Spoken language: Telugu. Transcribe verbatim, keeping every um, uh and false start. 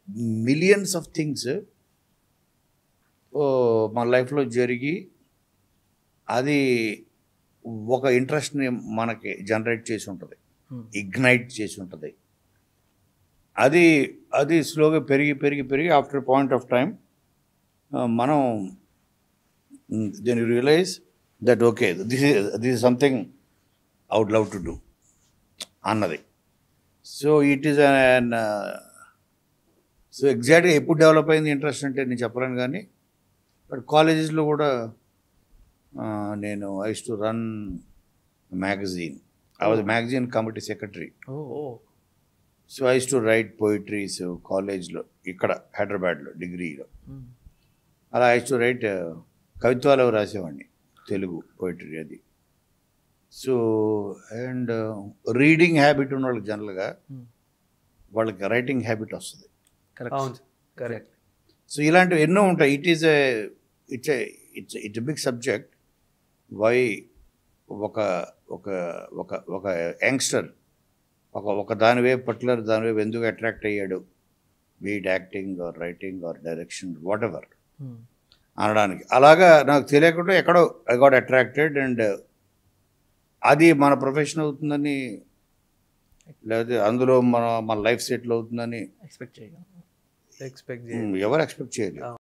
మిలియన్స్ ఆఫ్ థింగ్స్ మన లైఫ్లో జరిగి అది ఒక ఇంట్రెస్ట్ని మనకి జనరేట్ చేసి ఉంటుంది, ఇగ్నైట్ చేసి ఉంటుంది. అది అది స్లోగా పెరిగి పెరిగి పెరిగి ఆఫ్టర్ పాయింట్ ఆఫ్ టైం మనం then you realise that okay this is this is something I would love to do అన్నది. సో ఇట్ ఈస్ అన్ సో ఎగ్జాక్ట్గా ఎప్పుడు డెవలప్ అయింది ఇంట్రెస్ట్ అంటే నేను చెప్పలేను, కానీ బట్ కాలేజెస్లో కూడా నేను I use to run magazine. I was magazine committee secretary. So I use to write poetries కాలేజ్లో, ఇక్కడ హైదరాబాద్లో డిగ్రీలో. అలా ఐ యూస్ టు రైట్ కవిత్వాలు రాసేవాడిని, తెలుగు పోయిటరీ అది. సో అండ్ రీడింగ్ హ్యాబిట్ ఉన్న వాళ్ళకి జనరల్గా వాళ్ళకి రైటింగ్ హ్యాబిట్ వస్తుంది. కరెక్ట్. సో ఇలాంటివి ఎన్నో ఉంటాయి. It is a it's it's it's big subject. Why ఒక ఒక ఒక ఒక యంగ్స్టర్ ఒక ఒక దాని వైపు పర్టికులర్ దాని వైపు ఎందుకు అట్రాక్ట్ అయ్యాడు, be it acting or writing or direction whatever అనడానికి. అలాగా నాకు తెలియకుండా ఎక్కడో ఐ గాట్ అట్రాక్టెడ్. అండ్ అది మన ప్రొఫెషన్ అవుతుందని, లేకపోతే అందులో మన మన లైఫ్ సెటిల్ అవుతుందని ఎక్స్పెక్ట్ చేయగలం ఎక్స్పెక్ట్ ఎవరు ఎక్స్పెక్ట్ చేయలేదు.